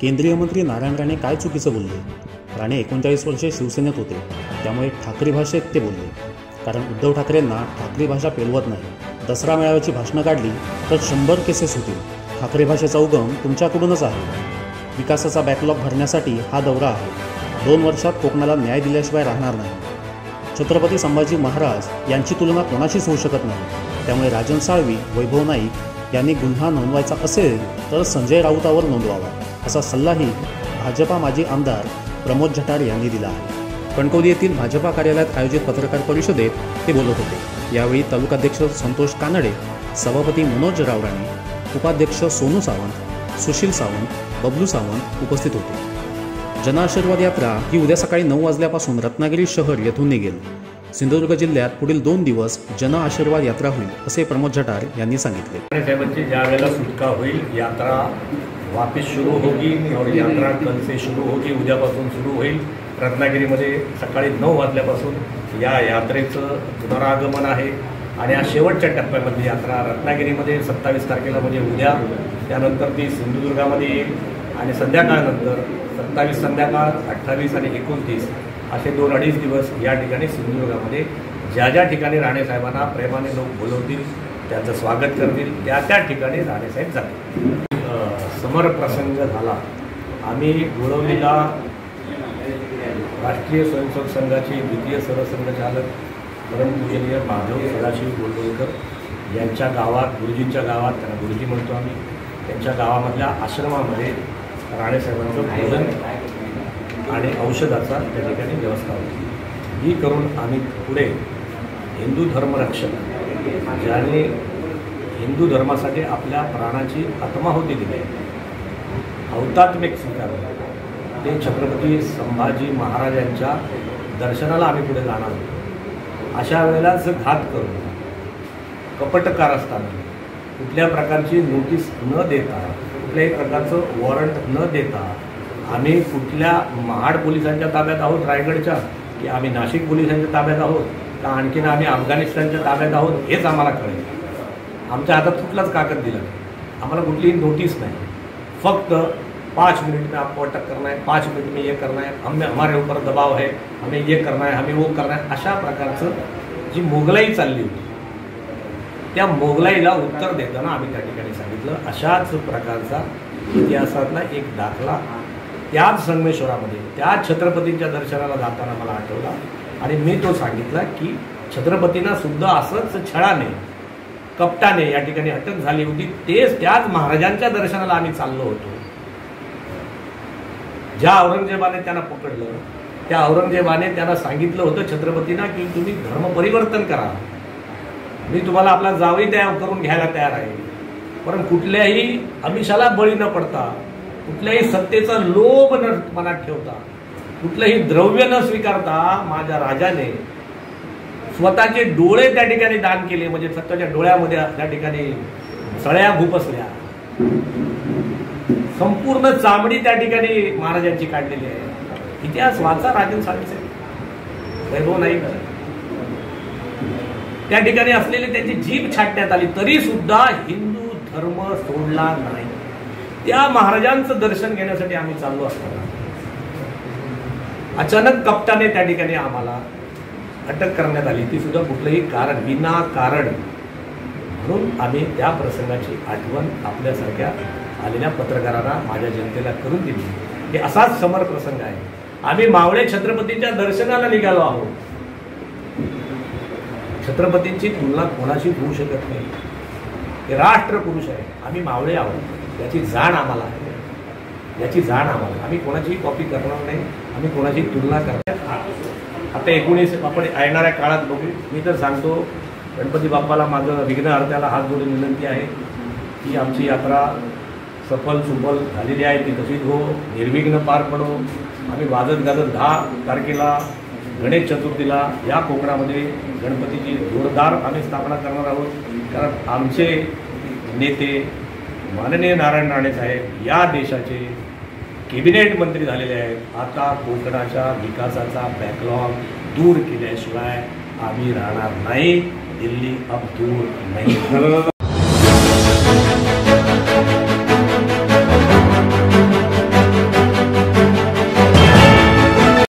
केंद्रीय मंत्री नारायण राणे काय चुकीचं बोलले? राणे 39 वर्षे शिवसेनेत होते, त्यामुळे ठाकरे भाषेत ते बोलले. कारण उद्धव ठाकरेंना ठाकरे भाषा पेलवत नाही. दसरा मेळाव्याची भाषणं काढली तर 100 केसेस होतील. ठाकरे भाषेचा उगम तुमच्याकडूनच आहे. विकासाचा बॅकलॉग भरण्यासाठी हा दौरा आहे. 2 वर्षात कोकणाला न्याय दिल्याशिवाय राहणार नाही. छत्रपती संभाजी महाराज यांची तुलना कोणाशीच होऊ शकत नाही. त्यामुळे राजन साळवी, वैभव नाईक यांनी गुन्हा नोंदवायचा असेल तर संजय राऊतावर नोंदवावा, असा सल्लाही भाजपा माजी आमदार प्रमोद जठार यांनी दिला आहे. कणकवली येथील भाजपा कार्यालयात आयोजित पत्रकार परिषदेत ते बोलत होते. यावेळी तालुकाध्यक्ष संतोष कानडे, सभापती मनोज रावराणे, उपाध्यक्ष सोनू सावंत, सुशील सावंत, बबलू सावंत उपस्थित होते. जनआशीर्वाद यात्रा ही उद्या सकाळी 9 वाजल्यापासून रत्नागिरी शहर येथून निघेल. सिंधुदुर्ग जिल्ह्यात पुढील 2 दिवस जनआशीर्वाद यात्रा होईल, असे प्रमोद जठार यांनी सांगितले. साहेबांची ज्या वेळेला सुटका होईल, यात्रा वापस सुरू होगी और यात्रा कल से शुरू होगी, उद्यापासून सुरू होईल. रत्नागिरीमध्ये सकाळी 9 वाजल्यापासून या यात्रेचं पुनरागमन आहे आणि या शेवटच्या टप्प्यामधली यात्रा रत्नागिरीमध्ये 27 तारखेला म्हणजे उद्या, त्यानंतर ती सिंधुदुर्गामध्ये येईल आणि संध्याकाळनंतर 27 संध्याकाळ, 28 आणि 29 असे 2-2.5 दिवस या ठिकाणी सिंधुदुर्गामध्ये ज्या ज्या ठिकाणी राणेसाहेबांना प्रेमाने लोक बोलवतील, त्यांचं स्वागत करतील, त्या ठिकाणी राणेसाहेब जातील. समरप्रसंग झाला. आम्ही गुळवलीला राष्ट्रीय स्वयंसेवक संघाचे द्वितीय सरसंघचालक परमपूजनीय माधव सदाशिव गोलवलकर यांच्या गावात, गुरुजींच्या गावात, त्यांना गुरुजी म्हणतो आम्ही, त्यांच्या गावामधल्या आश्रमामध्ये राणेसाहेबांचं भोजन आणि औषधाचा त्या ठिकाणी व्यवस्था होती. ही करून आम्ही पुढे हिंदू धर्मरक्षक ज्याने हिंदू धर्मासाठी आपल्या प्राणाची आत्माहुती दिली आहे, हौतात्म्य स्वीकारले, ते छत्रपती संभाजी महाराजांच्या दर्शनाला आम्ही पुढे जाणार होतो. अशा वेळेलाच घात करून, कपटकार असताना, कुठल्या प्रकारची नोटीस न देता, कुठल्याही प्रकारचं वॉरंट न देता आम्ही कुठल्या महाड पोलिसांच्या ताब्यात आहोत रायगडच्या, की आम्ही नाशिक पोलिसांच्या ताब्यात आहोत, का आणखीन आम्ही अफगाणिस्तानच्या ताब्यात आहोत, हेच आम्हाला कळेल. आमच्या हातात कुठलाच कागद दिला नाही, आम्हाला कुठलीही नोटीस नाही. फक्त 5 मिनट में आपको अटक करना है, 5 मिनट में ये करना है, हमारे ऊपर दबाव है, हमें ये करना है, हमें वो करना है, अशा प्रकारचं जी मोगलाई चालली होती, त्या मोगलाईला उत्तर देताना आम्ही त्या ठिकाणी सांगितलं. अशाच प्रकारचा इतिहासातला एक दाखला त्याच संगमेश्वरामध्ये त्या छत्रपतींच्या दर्शनाला जाताना मला आठवला आणि मी तो सांगितला की छत्रपतींना सुद्धा असंच छळाने, कपटाने या ठिकाणी अटक झाली होती. त्याच महाराजांच्या दर्शनाला आम्ही चाललो होतो. ज्या औरंगजेबाने त्यांना पकडलं, त्या औरंगजेबाने त्यांना सांगितलं होतं छत्रपतींना की तुम्ही धर्म परिवर्तन करा, मी तुम्हाला आपला जावई करून घ्यायला तयार आहे, पण कुठल्याही आमिषाला बळी न पडता, कुठल्याही सत्तेचा लोभ न मनात ठेवता, कुठलंही द्रव्य न स्वीकारता माझ्या राजाने स्वतःचे डोळे त्या ठिकाणी दान केले. म्हणजे स्वतःच्या डोळ्यामध्ये त्या ठिकाणी सळ्या खुपसल्या, संपूर्ण चामडी त्या ठिकाणी महाराजांची काढलेली आहे. इतिहास वाचा राजन साळवी, वैभव नाईक, त्या ठिकाणी असलेली त्यांची जीभ छाटण्यात आली, तरी सुद्धा हिंदू धर्म सोडला नाही. त्या महाराजांचं दर्शन घेण्यासाठी आम्ही चाललो असताना अचानक कपटाने त्या ठिकाणी आम्हाला अटक करण्यात आली, ती सुद्धा कुठलंही कारण, विनाकारण. म्हणून आम्ही त्या प्रसंगाची आठवण आपल्यासारख्या आलेल्या पत्रकारांना, माझ्या जनतेला करून दिली. हे असाच समर प्रसंग आहे. आम्ही मावळे छत्रपतींच्या दर्शनाला निघालो आहोत. छत्रपतींची तुलना कोणाशी होऊ शकत नाही. हे राष्ट्रपुरुष आहे, आम्ही मावळे आहोत, याची जाण आम्हाला आहे, याची जाण आम्हाला. आम्ही कोणाची कॉपी करणार नाही, आम्ही कोणाची तुलना करणार. आता 19 आपण येणाऱ्या काळात बघू. मी तर सांगतो, गणपती बाप्पाला माझं विघ्नहर्त्याला हात जोडून विनंती आहे की आमची यात्रा सफल सुफल झालेली आहे, ती तशीच हो, निर्विघ्न पार पडो. आम्ही वाजत गाजत 10 तारखेला गणेश चतुर्थीला या कोकणामध्ये गणपतीची जोरदार आम्ही स्थापना करणार आहोत. कारण आमचे नेते माननीय नारायण राणे साहेब या देशाचे कॅबिनेट मंत्री झालेले आहेत. आता कोकणाच्या विकासाचा बॅकलॉग दूर केल्याशिवाय आम्ही राहणार नाही. दिल्ली अब दूर नाही.